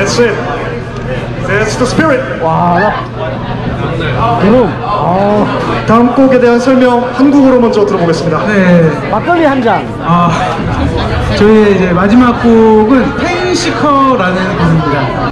That's it. That's the spirit. 와, 그럼 다음 곡에 대한 설명 한국어로 먼저 들어보겠습니다. 네. 막걸리 한 잔. 저희의 이제 마지막 곡은 페인시커라는 곡입니다.